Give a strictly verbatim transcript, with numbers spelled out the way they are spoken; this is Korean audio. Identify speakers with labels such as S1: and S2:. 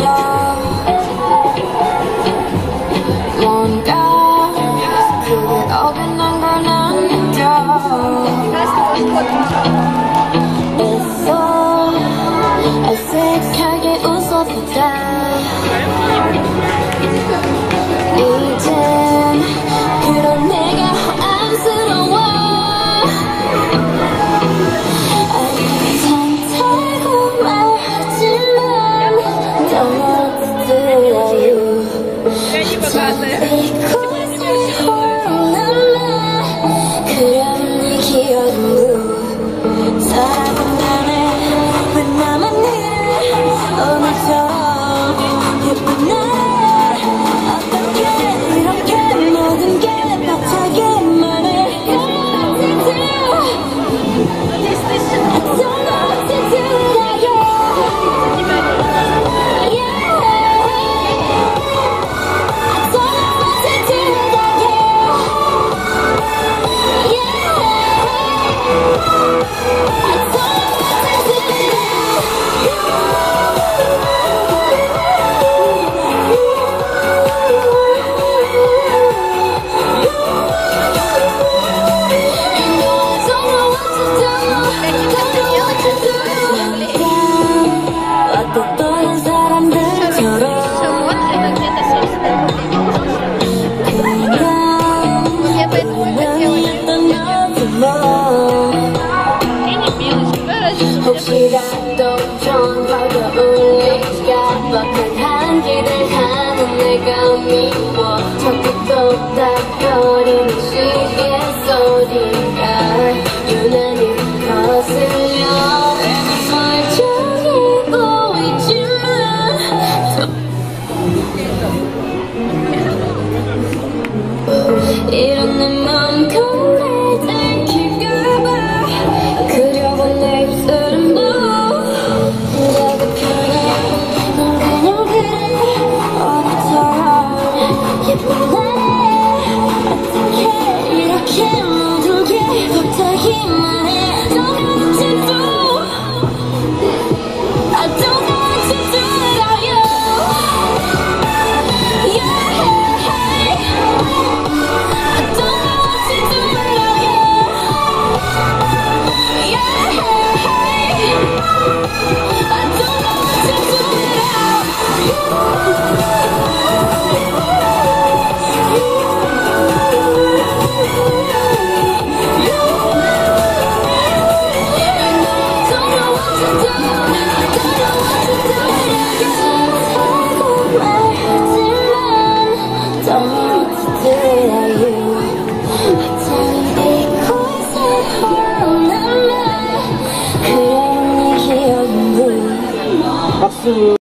S1: 뭔가 그게 어긋난 걸 난 느껴. 애써 어색하게 웃어보자. 이젠 그런 내가 안쓰러워. 괜찮다고 말하지만 더 들어요. 이곳에 홀라라 그런 네 기억으로 살아본다네. 왜 나만 이래 오늘처럼 예쁜 날 어떻게 이렇게 모든 게 벅차기만 해. I don't know what to do without you. Yeah. I don't know what to do without you. Yeah. I don't know what to do without 어떤 사람들처럼 그냥 운명이었던 너도 혹시라도 좀 더 어울릴까 뻔한 한기를 하는 내가 미워. 자꾸 또닥거리는 시계 소리가 유난히 거슬려. 멀쩡해 보이지만 이런 내 맘 겁내 들킬까봐 그려본 내 입술은 뭐 내가 편해. 넌 그냥 그래 오늘처럼 예쁜 날 어떻게 이렇게 모든 게 벅차기만 해. Don't know what to do. I don't know what to do without you. Yeah. I don't know what to do without you. Yeah. I don't know what to do without you.
S2: 박수.